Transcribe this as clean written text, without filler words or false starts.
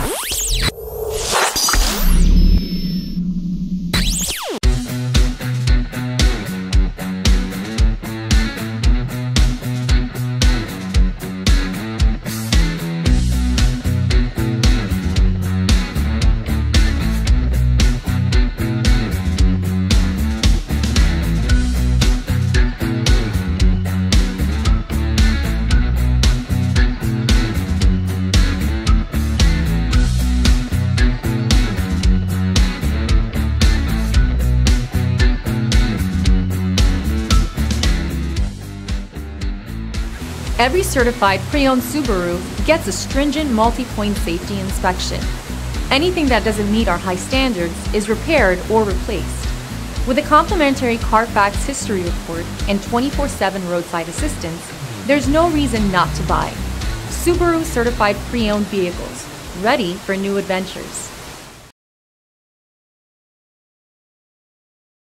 Every certified pre-owned Subaru gets a stringent multi-point safety inspection. Anything that doesn't meet our high standards is repaired or replaced. With a complimentary Carfax history report and 24/7 roadside assistance, there's no reason not to buy. Subaru certified pre-owned vehicles, ready for new adventures.